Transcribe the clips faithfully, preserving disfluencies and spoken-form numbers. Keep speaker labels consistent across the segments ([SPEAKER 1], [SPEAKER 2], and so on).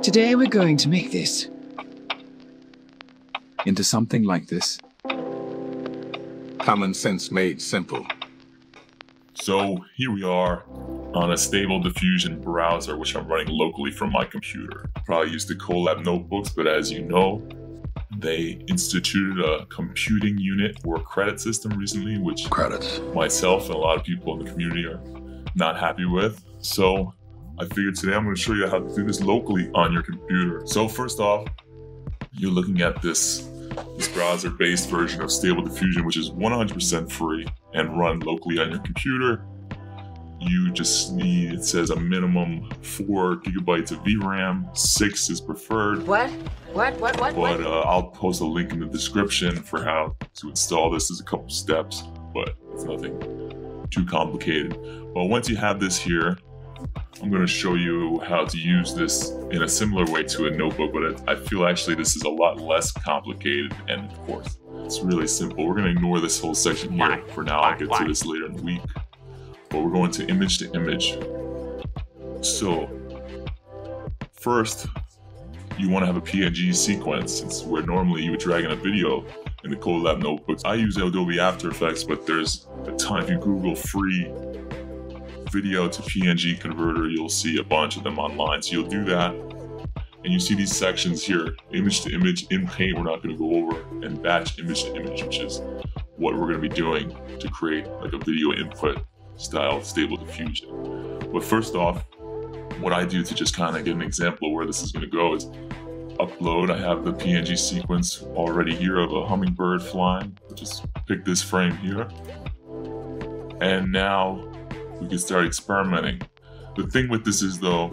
[SPEAKER 1] Today we're going to make this
[SPEAKER 2] into something like this.
[SPEAKER 3] Common sense made simple.
[SPEAKER 4] So here we are on a Stable Diffusion browser, which I'm running locally from my computer. Probably use the Colab Notebooks, but as you know, they instituted a computing unit or a credit system recently, which
[SPEAKER 3] Credits.
[SPEAKER 4] myself and a lot of people in the community are not happy with. So I figured today I'm going to show you how to do this locally on your computer. So first off, you're looking at this, this browser-based version of Stable Diffusion, which is one hundred percent free and run locally on your computer. You just need, it says a minimum four gigabytes of V RAM, six is preferred.
[SPEAKER 5] What? What? What? What?
[SPEAKER 4] But uh, I'll post a link in the description for how to install this. There's a couple steps, but it's nothing too complicated. But once you have this here, I'm going to show you how to use this in a similar way to a notebook, but it, I feel actually this is a lot less complicated, and of course, it's really simple. We're going to ignore this whole section here for now. I'll get to this later in the week. But we're going to image to image. So first, you want to have a P N G sequence. It's where normally you would drag in a video in the Colab Notebooks. I use Adobe After Effects, but there's a ton. If you Google free video to P N G converter, you'll see a bunch of them online. So you'll do that. And you see these sections here, image to image in Paint, we're not going to go over, and batch image to image, which is what we're going to be doing to create like a video input style Stable Diffusion. But first off, what I do to just kind of get an example of where this is going to go is upload. I have the P N G sequence already here of a hummingbird flying. I'll just pick this frame here. And now we can start experimenting. The thing with this is though,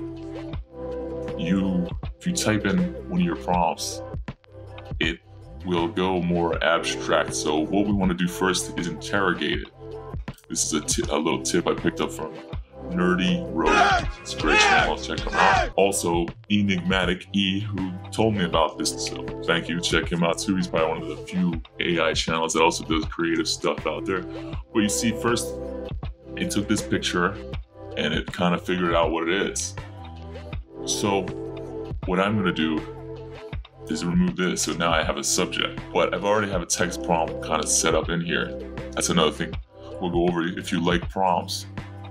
[SPEAKER 4] you if you type in one of your prompts, it will go more abstract. So what we want to do first is interrogate it. This is a, t a little tip I picked up from Nerdy Road. It's a great channel, check him out. Also, Enigmatic E, who told me about this, so thank you, check him out too. He's probably one of the few A I channels that also does creative stuff out there. But you see, first, it took this picture and it kind of figured out what it is. So what I'm gonna do is remove this, so now I have a subject, but I've already have a text prompt kind of set up in here. That's another thing we'll go over. If you like prompts,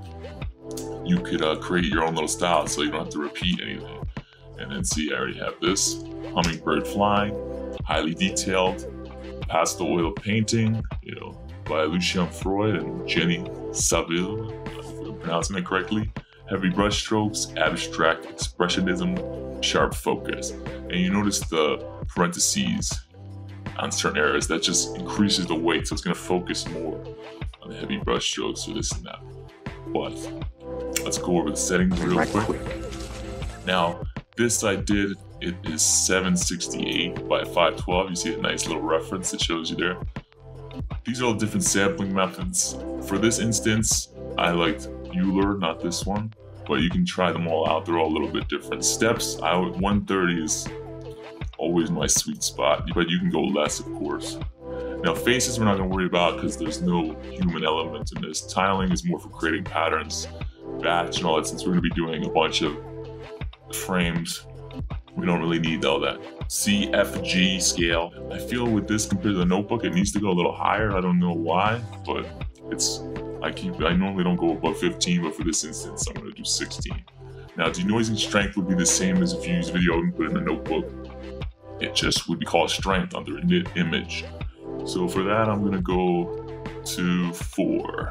[SPEAKER 4] you could uh, create your own little style so you don't have to repeat anything. And then see, I already have this, hummingbird flying, highly detailed, pastel oil painting, you know, by Lucien Freud and Jenny Saville, if I'm pronouncing it correctly. Heavy brush strokes, abstract expressionism, sharp focus. And you notice the parentheses on certain areas, that just increases the weight, so it's gonna focus more on the heavy brush strokes or this and that. But let's go over the settings real quick. Now, this I did, it is seven sixty-eight by five twelve. You see a nice little reference that shows you there. These are all different sampling methods. For this instance, I liked Euler, not this one, but you can try them all out. They're all a little bit different. Steps, I would, one thirty is always my sweet spot, but you can go less, of course. Now faces we're not going to worry about because there's no human element in this. Tiling is more for creating patterns, batch and all that. Since we're going to be doing a bunch of frames, we don't really need all that. C F G scale. I feel with this compared to the notebook, it needs to go a little higher. I don't know why, but it's, I keep, I normally don't go above fifteen, but for this instance, I'm going to do sixteen. Now, denoising strength would be the same as if you use video and put it in a notebook. It just would be called strength under init image. So for that, I'm gonna go to four.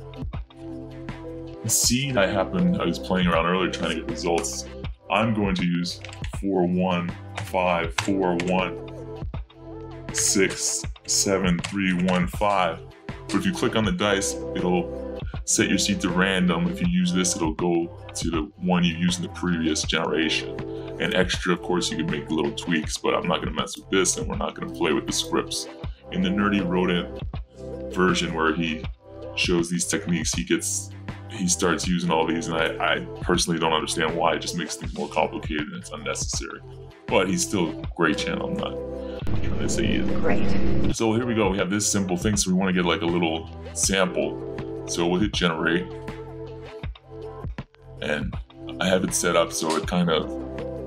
[SPEAKER 4] See, I happened, I was playing around earlier trying to get results. I'm going to use four, one, five, four, one, six, seven, three, one, five. But if you click on the dice, it'll set your seed to random. If you use this, it'll go to the one you used in the previous generation. And extra, of course, you can make little tweaks, but I'm not gonna mess with this and we're not gonna play with the scripts. In the Nerdy Rodent version where he shows these techniques, he gets, he starts using all these, and I, I personally don't understand why. It just makes things more complicated and it's unnecessary. But he's still a great channel. I'm not trying to say he isn't.
[SPEAKER 5] Great.
[SPEAKER 4] So here we go. We have this simple thing, so we want to get like a little sample. So we'll hit generate, and I have it set up so it kind of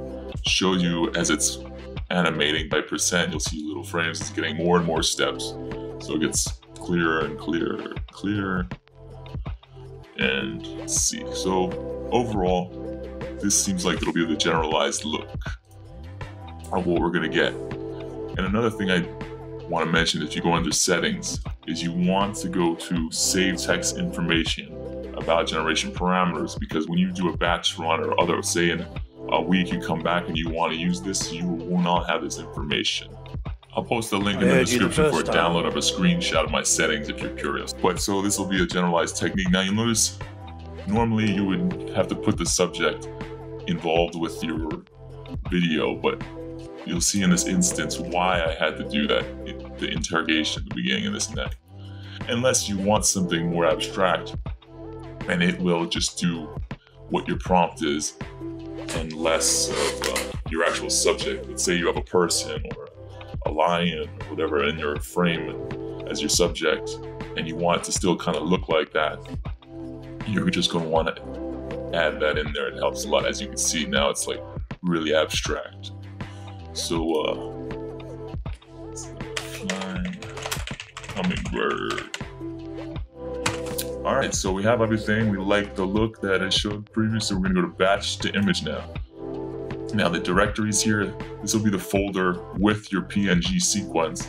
[SPEAKER 4] show you as it's animating by percent. You'll see little frames. It's getting more and more steps. So it gets clearer and clearer and clearer. And let's see. So overall, this seems like it'll be the generalized look of what we're going to get. And another thing I want to mention, if you go under settings, is you want to go to save text information about generation parameters, because when you do a batch run or other, say in a week, you come back and you want to use this, you will not have this information. I'll post a link in the description for a download of a screenshot of my settings if you're curious. But so this will be a generalized technique. Now you'll notice, normally you would have to put the subject involved with your video, but you'll see in this instance why I had to do that, the interrogation at the beginning of this neck. Unless you want something more abstract, and it will just do what your prompt is and less of uh, your actual subject. Let's say you have a person or a lion or whatever in your frame as your subject, and you want it to still kind of look like that. You're just going to want to add that in there. It helps a lot. As you can see now, it's like really abstract. So, uh, flying hummingbird. All right, so we have everything. We like the look that I showed previously. We're gonna go to batch to image now. Now the directories here, this will be the folder with your P N G sequence.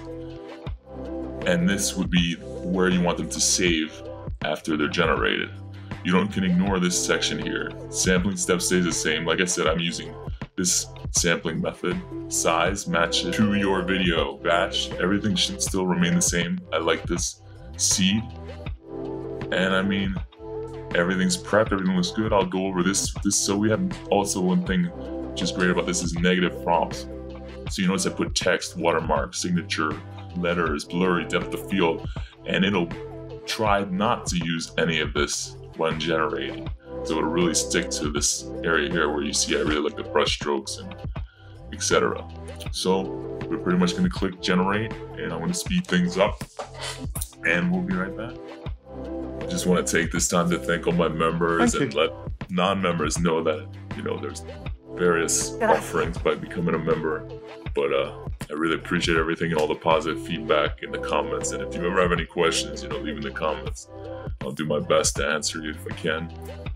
[SPEAKER 4] And this would be where you want them to save after they're generated. You don't can ignore this section here. Sampling step stays the same. Like I said, I'm using this sampling method. Size matches to your video. Batch, everything should still remain the same. I like this seed. And I mean, everything's prepped, everything looks good. I'll go over this. This so we have also one thing which is great about this is negative prompts. So you notice I put text, watermark, signature, letters, blurry, depth of field, and it'll try not to use any of this when generating. So it'll really stick to this area here where you see I really like the brush strokes and et cetera. So we're pretty much going to click generate, and I'm going to speed things up, and we'll be right back. I just want to take this time to thank all my members and let non-members know that, you know, there's various offerings by becoming a member. But uh, I really appreciate everything and all the positive feedback in the comments. And if you ever have any questions, you know, leave in the comments. I'll do my best to answer you if I can.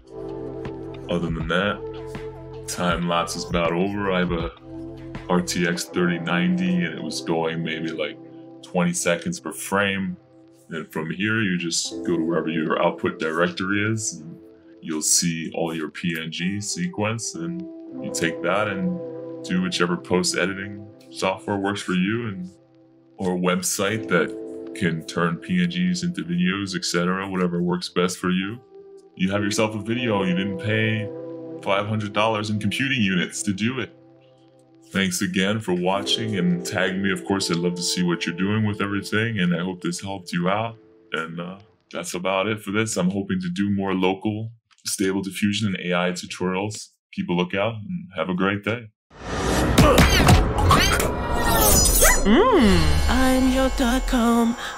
[SPEAKER 4] Other than that, time lapse is about over. I have a R T X thirty ninety and it was going maybe like twenty seconds per frame. And from here, you just go to wherever your output directory is. And you'll see all your P N G sequence, and you take that and do whichever post-editing software works for you, and or a website that can turn P N Gs into videos, et cetera. Whatever works best for you. You have yourself a video. You didn't pay five hundred dollars in computing units to do it. Thanks again for watching, and tag me, of course. I'd love to see what you're doing with everything, and I hope this helped you out. And uh, that's about it for this. I'm hoping to do more local Stable Diffusion and A I tutorials. Keep a lookout, and have a great day.
[SPEAKER 2] Mm. I'm york dot com.